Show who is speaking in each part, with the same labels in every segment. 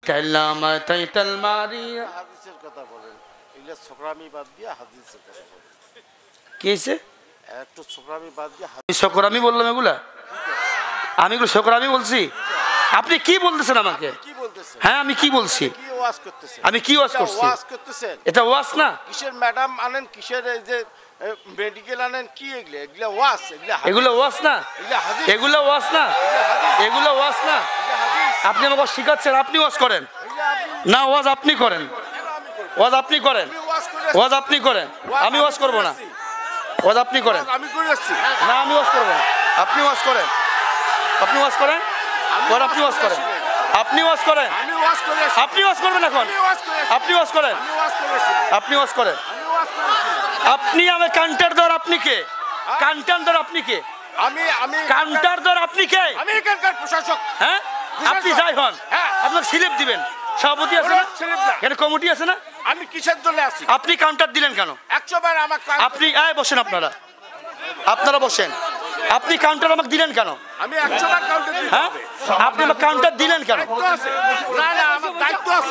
Speaker 1: কালামাতাইতাল মারিয়া
Speaker 2: হাদিসের কথা বলেন, এগুলা ছোকরামি বাদ দিয়ে হাদিসের কথা বলেন।
Speaker 1: কি হয়েছে?
Speaker 2: একটু ছোকরামি বাদ দিয়ে
Speaker 1: শোকরামি বললাম এগুলা? আমি এগুলো শোকরামি বলছি? আপনি কি বলতেছেন আমাকে?
Speaker 2: কি বলতেছেন?
Speaker 1: হ্যাঁ আমি কি বলছি?
Speaker 2: কি ওয়াজ করতেছেন?
Speaker 1: আমি কি ওয়াজ করছি?
Speaker 2: ওয়াজ করতেছেন?
Speaker 1: এটা ওয়াজ না।
Speaker 2: কিসের ম্যাডাম আনেন, কিসের এই যে মেডিকেল আনেন, কি এগুলা? এগুলা ওয়াজ,
Speaker 1: এগুলো ওয়াজ না,
Speaker 2: এগুলা হাদিস,
Speaker 1: এগুলো ওয়াজ না, এগুলো ওয়াজ না।
Speaker 2: এগুলা হাদিস।
Speaker 1: আপনি আমাকে শিখাচ্ছেন, আপনি ওয়াজ করেন
Speaker 2: এগুলা আপনি
Speaker 1: না? ওয়াজ আপনি করেন, ওয়াজ আপনি করেন,
Speaker 2: ওয়াজ করে
Speaker 1: ওয়াজ আপনি করেন। আমি ওয়াজ করবো না, ওয়াজ আপনি করেন।
Speaker 2: আমি করে আসছি
Speaker 1: না আমি ওয়াজ করবো না, আপনি ওয়াজ করেন, আপনি ওয়াজ করেন, ওর আপনি ওয়াজ করেন, আপনি ওয়াজ করেন,
Speaker 2: আমি ওয়াজ করে আসছি
Speaker 1: আপনি ওয়াজ করবেন এখন,
Speaker 2: আমি ওয়াজ করে আসছি
Speaker 1: আপনি ওয়াজ করেন,
Speaker 2: আমি ওয়াজ করে আসছি
Speaker 1: আপনি ওয়াজ করেন।
Speaker 2: আমি ওয়াজ করে আসছি
Speaker 1: আপনি আমি কাউন্টার দর, আপনি কে? কাউন্টার দর আপনি কে?
Speaker 2: আমি আমি
Speaker 1: কাউন্টার দর আপনি কে?
Speaker 2: আমি এখানকার প্রশাসক।
Speaker 1: হ্যাঁ আপনি যাই হন,
Speaker 2: হ্যাঁ।
Speaker 1: আপনাকে স্লিপ দিবেন। সভাপতি আছে না,
Speaker 2: স্লিপ না।
Speaker 1: এখানে কমিটি আছে না?
Speaker 2: আমি কিসের জন্য আছি?
Speaker 1: আপনি কাউন্টার দিলেন কেন?
Speaker 2: 100 বার আমার
Speaker 1: আপনি বসেন, আপনারা আপনারা বসেন। আপনি কাউন্টার আমাকে দিলেন কেন?
Speaker 2: আমি 100 বার কাউন্টার দিতে
Speaker 1: হ্যাঁ
Speaker 2: হবে।
Speaker 1: আপনি আমাকে কাউন্টার দিলেন কেন?
Speaker 2: দায়িত্ব আছে। না না আমার দায়িত্ব আছে।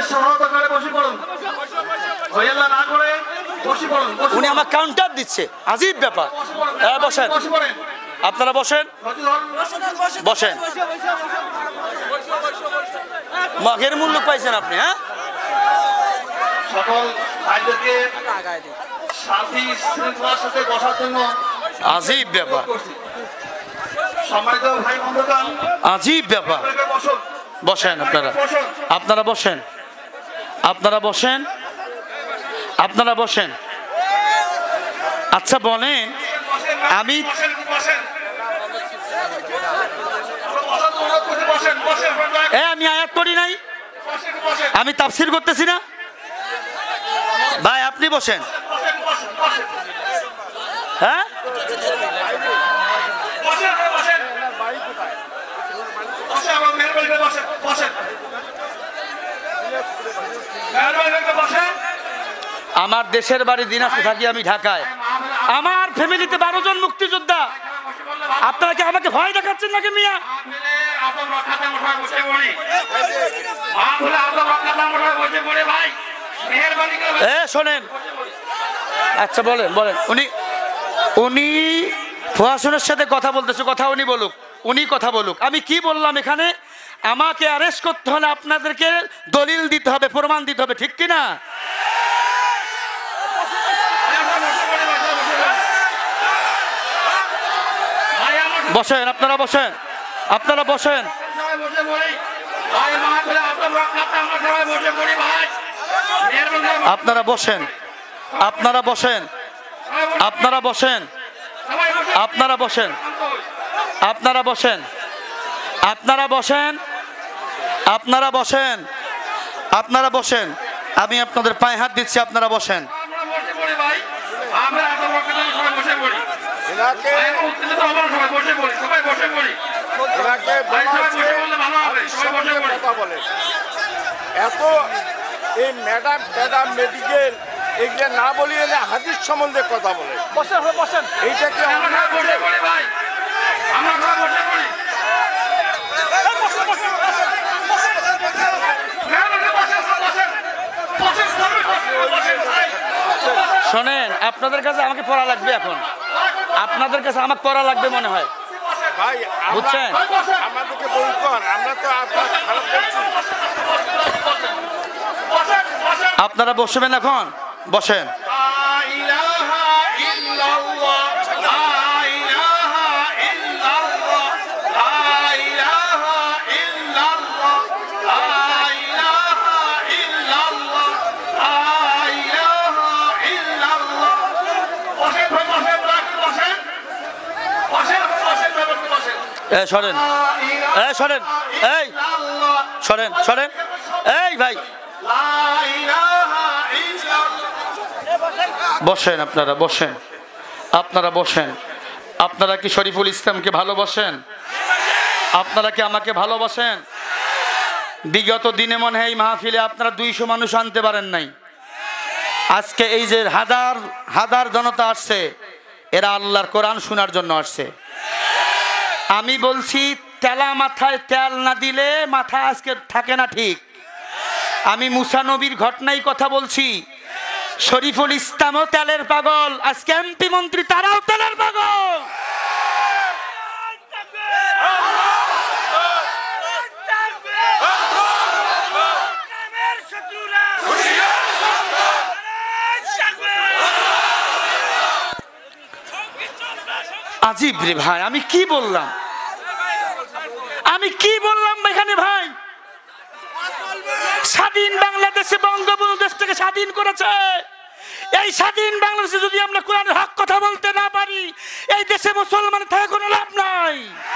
Speaker 1: উনি আমার কাউন্টার দিচ্ছে, আজীব ব্যাপার। বসেন, আপনারা বসেন, বসেন। মাঘের মূল্য পাইছেন আপনি? হ্যাঁ
Speaker 3: সকল ভাইদেরকে শান্তি শৃঙ্খলার সাথে বসার জন্য
Speaker 1: আজীব ব্যাপার,
Speaker 3: সম্মানিত ভাই বন্ধুগণ,
Speaker 1: আজীব ব্যাপার।
Speaker 3: বসুন,
Speaker 1: বসেন আপনারা, আপনারা বসেন, আপনারা বসেন, আপনারা বসেন। আচ্ছা বলেন, আমি আমি আয়াত করি নাই, আমি তাফসীর করতেছি না ভাই, আপনি বসেন। হ্যাঁ আমার দেশের বাড়ি দিনাজপুর, থাকি আমি ঢাকায়। আমার ফ্যামিলিতে 12 জন মুক্তিযোদ্ধা। আপনারা কি আমাকে ভয় দেখাচ্ছেন নাকি মিয়া? শোনেন, আচ্ছা বলেন বলেন। উনি প্রশাসনের সাথে কথা বলতেছে, কথা উনি বলুক, উনি কথা বলুক। আমি কি বললাম এখানে? আমাকে অ্যারেস্ট করতে হলে আপনাদেরকে দলিল দিতে হবে, প্রমাণ দিতে হবে, ঠিক কিনা? বসেন, আপনারা বসেন, আপনারা বসেন, আপনারা বসেন, আপনারা বসেন, আপনারা বসেন, আপনারা বসেন, আপনারা বসেন, আপনারা বসেন, আপনারা বসেন, আপনারা বসেন। আমি আপনাদের পায়ে হাত দিচ্ছি, আপনারা বসেন।
Speaker 2: এত এই ম্যাডাম ম্যাডাম মেডিকেল এগুলো না বলিয়ে না হাদিস সম্বন্ধে কথা বলে। বসেন এইটাকে
Speaker 1: শোনেন, আপনাদের কাছে আমাকে পড়া লাগবে এখন, আপনাদের কাছে আমাকে পড়া লাগবে মনে হয়,
Speaker 2: ভাই
Speaker 1: বুঝছেন?
Speaker 2: আমাদেরকে বলুন, আমরা তো আপনার খারাপ করছি।
Speaker 1: আপনারা বসবেন এখন, বসেন। সরেন, সরেন, এই সরেন, সরেন, এই ভাই বসেন, আপনারা বসেন, আপনারা বসেন। আপনারা কি শরীফুল ইসলামকে ভালোবাসেন? আপনারা কি আমাকে ভালোবাসেন? বিগত দিনে মনে হয় এই মাহফিলে আপনারা 200 মানুষ আনতে পারেন নাই। আজকে এই যে হাজার হাজার জনতা আসছে, এরা আল্লাহর কোরআন শোনার জন্য আসছে। আমি বলছি, তেলা মাথায় তেল না দিলে মাথা আজকে থাকে না, ঠিক আমি মুসা নবীর ঘটনাই কথা বলছি। শরীফুল ইসলামও তেলের পাগল, আজকে এমপি মন্ত্রী তারাও তেলের পাগল। আজিব রে ভাই, আমি কি বললাম এখানে ভাই? স্বাধীন বাংলাদেশে বঙ্গবন্ধু দেশটাকে স্বাধীন করেছে। এই স্বাধীন বাংলাদেশে যদি আমরা কোরআনের হক কথা বলতে না পারি, এই দেশে মুসলমান থেকে কোনো লাভ নাই।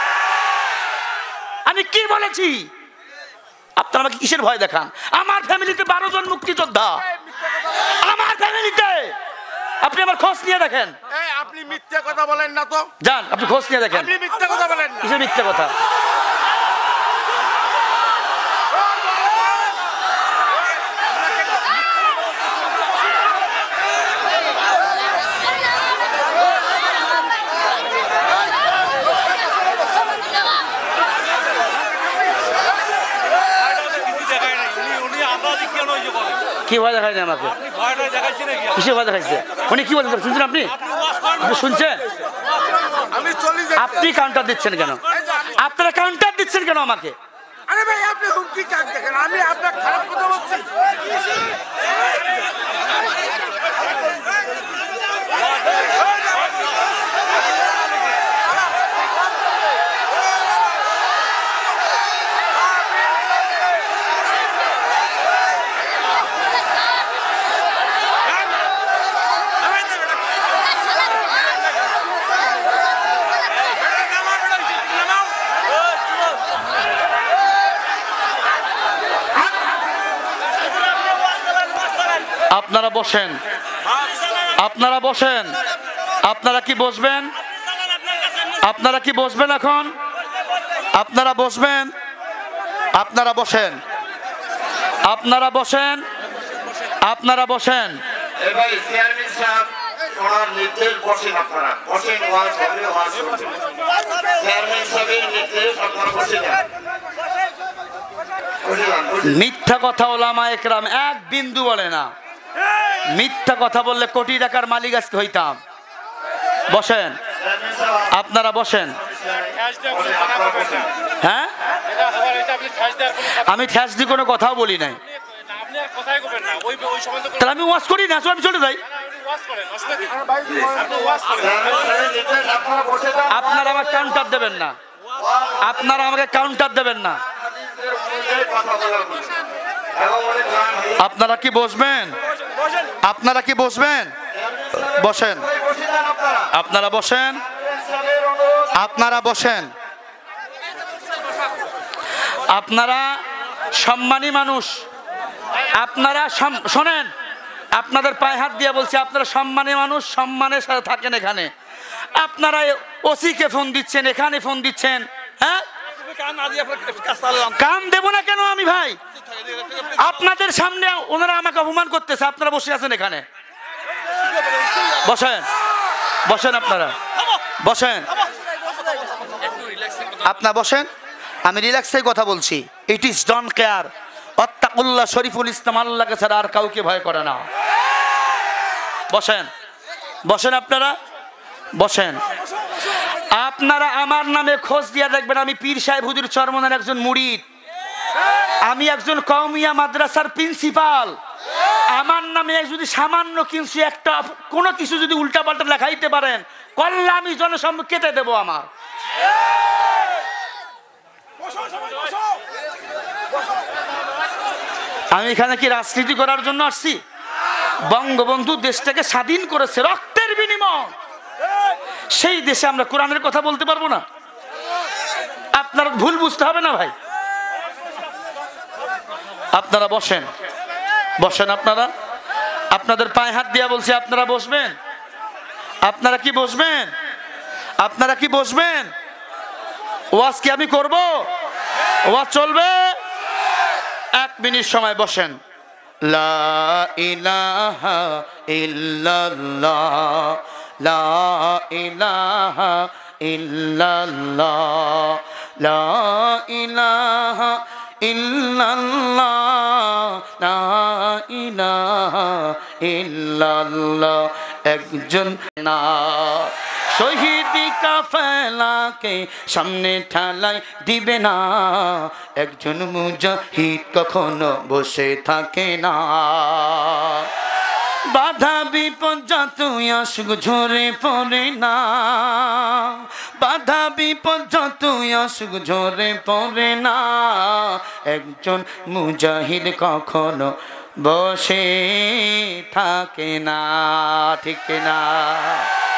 Speaker 1: আমি কি বলেছি? আপনারা আমাকে কিসের ভয় দেখান? আমার ফ্যামিলিতে 12 জন মুক্তিযোদ্ধা, আমার ফ্যামিলিতে। আপনি আমার খোঁজ নিয়ে দেখেন।
Speaker 2: আপনি মিথ্যা কথা বলেন না তো।
Speaker 1: যান আপনি খোঁজ নিয়ে দেখেন।
Speaker 2: আপনি মিথ্যা কথা বলেন না।
Speaker 1: কিসের মিথ্যা কথা? কি ভয় দেখায়নি আমাকে? কিসে ভয় দেখাইছে? উনি কি বলছেন শুনছেন? আপনি শুনছেন? আপনি কাউন্টার দিচ্ছেন কেন? আপনারা কাউন্টার দিচ্ছেন কেন আমাকে?
Speaker 2: আরে ভাই আপনি হুমকি কাট দেখেন, আমি আপনার খারাপ কথা বলছি?
Speaker 1: আপনারা বসেন, আপনারা বসেন। আপনারা কি বসবেন? আপনারা কি বসবেন এখন? আপনারা বসবেন, আপনারা বসেন, আপনারা বসেন, আপনারা বসেন।
Speaker 3: এবারে চেয়ারম্যান সাহেব ওনার নির্দেশ বসেন, আপনারা বসেন, ওয়াজ হবে, ওয়াজ শুনবেন। চেয়ারম্যান সাহেবের নির্দেশ আপনারা বসে যান।
Speaker 1: মিথ্যা কথা ওলামা একরাম এক বিন্দু বলে না। মিথ্যা কথা বললে কোটি টাকার মালিক আজকে হইতাম। বসেন, আপনারা বসেন। হ্যাঁ, আমি ঠ্যাস দিয়ে কোনো কথাও বলি নাই। তাহলে আমি ওয়াজ করি না, আমি চলে যাই। আপনারা আমাকে কাউন্টার দেবেন না, আপনারা আমাকে কাউন্টার দেবেন না। আপনারা কি বসবেন? আপনারা কি বসবেন? বসেন, আপনারা বসেন, আপনারা বসেন। আপনারা সম্মানী মানুষ, আপনারা শোনেন, আপনাদের পায়ে হাত দিয়ে বলছি, আপনারা সম্মানী মানুষ, সম্মানের সাথে থাকেন এখানে। আপনারা ওসিকে ফোন দিচ্ছেন, এখানে ফোন দিচ্ছেন। হ্যাঁ, কান দেব না কেন আমি ভাই? আপনাদের সামনে ওনারা আমাকে অপমান করতেছে, আপনারা বসে আছেন এখানে। বসেন, বসেন, আপনারা বসেন, আপনারা বসেন। আমি রিল্যাক্সে কথা বলছি। ইট ইজ ডন কেয়ার অত্তাকুল্লাহ। শরীফুল ইসলাম আল্লাহকে ছাড়া আর কাউকে ভয় করে না। বসেন, বসেন, আপনারা বসেন। আপনারা আমার নামে খোঁজ দিয়ে দেখবেন, আমি পীর সাহেব হুজুর চরমনের একজন মুরিদ, আমি একজন কওমিয়া মাদ্রাসার প্রিন্সিপাল। আমার নামে যদি সামান্য কিছু একটা কোনো কিছু যদি উল্টাপাল্টা লেখাইতে পারেন, কল্লা আমি জনসম্মুখ কেটে দেবো আমার। আমি এখানে কি রাজনীতি করার জন্য আসছি? বঙ্গবন্ধু দেশটাকে স্বাধীন করেছে রক্তের বিনিময়। সেই দেশে আমরা কোরআনের কথা বলতে পারবো না? আপনারা ভুল বুঝতে হবে না ভাই। আপনারা বসেন, বসেন। আপনারা আপনাদের পায়ে হাত দিয়া বলছি, আপনারা বসবেন। আপনারা কি বসবেন? আপনারা কি বসবেন? ওয়াজ কি আমি করব? ওয়াজ চলবে? 1 মিনিট সময় বসেন। লা ইলাহা ইল্লাল্লাহ, লা ইলাহা ইল্লাল্লাহ, লা ইলাহা ইল্লাল্লাহ, ইলাহা ইল্লাল্লাহ একজন না শহীদি কাফেলাকে সামনে ঠেলাই দিবে না একজন মুজাহিদ কখনো বসে থাকে না বাধা বিপর্যয় আসুক ঝরে পড়ে না বাধা বিপর্যয় আসুক ঝরে পড়ে না একজন মুজাহিদ কখনো বসে থাকে না ঠিক না